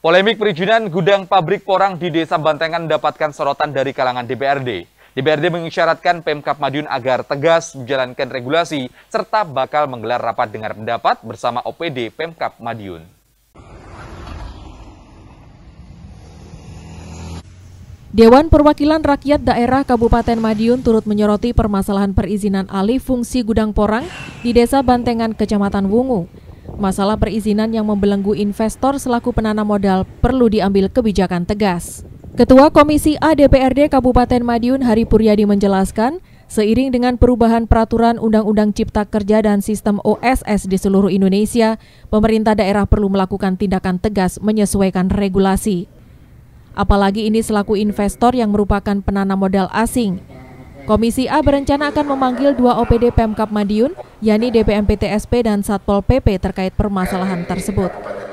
Polemik perizinan gudang pabrik porang di Desa Bantengan mendapatkan sorotan dari kalangan DPRD. DPRD mengisyaratkan Pemkab Madiun agar tegas menjalankan regulasi serta bakal menggelar rapat dengar pendapat bersama OPD Pemkab Madiun. Dewan Perwakilan Rakyat Daerah Kabupaten Madiun turut menyoroti permasalahan perizinan alih fungsi gudang porang di Desa Bantengan, Kecamatan Wungu. Masalah perizinan yang membelenggu investor selaku penanam modal perlu diambil kebijakan tegas. Ketua Komisi A DPRD Kabupaten Madiun Hari Puryadi menjelaskan, seiring dengan perubahan peraturan Undang-Undang Cipta Kerja dan sistem OSS di seluruh Indonesia, pemerintah daerah perlu melakukan tindakan tegas menyesuaikan regulasi. Apalagi ini selaku investor yang merupakan penanam modal asing. Komisi A berencana akan memanggil 2 OPD Pemkab Madiun, yakni DPM-PTSP dan Satpol PP terkait permasalahan tersebut.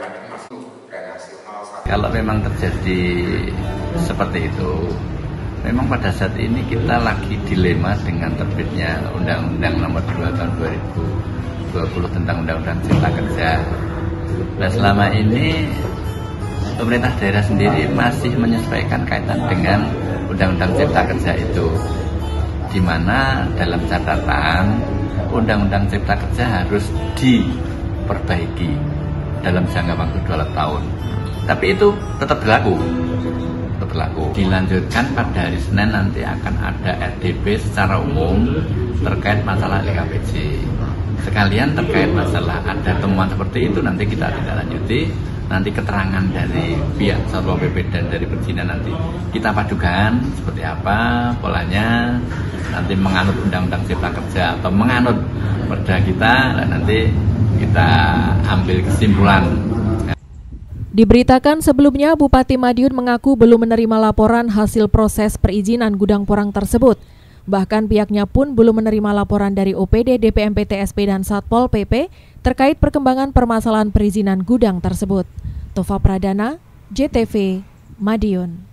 Kalau memang terjadi seperti itu, memang pada saat ini kita lagi dilema dengan terbitnya Undang-Undang Nomor 2 Tahun 2020 tentang Undang-Undang Cipta Kerja. Nah, selama ini pemerintah daerah sendiri masih menyesuaikan kaitan dengan Undang-Undang Cipta Kerja itu, di mana dalam catatan Undang-Undang Cipta Kerja harus diperbaiki dalam jangka waktu 2 tahun. Tapi itu tetap berlaku. Dilanjutkan pada hari Senin nanti akan ada RDP secara umum terkait masalah LKPJ. Sekalian terkait masalah ada temuan seperti itu nanti kita tidak lanjuti. Nanti keterangan dari pihak Satpol PP dan dari perizinan nanti kita padukan seperti apa polanya, nanti menganut Undang-Undang Cipta Kerja atau menganut perda kita, dan nanti kita ambil kesimpulan. Diberitakan sebelumnya, Bupati Madiun mengaku belum menerima laporan hasil proses perizinan gudang porang tersebut. Bahkan pihaknya pun belum menerima laporan dari OPD, DPM-PTSP dan Satpol PP terkait perkembangan permasalahan perizinan gudang tersebut. Tova Pradana, JTV, Madiun.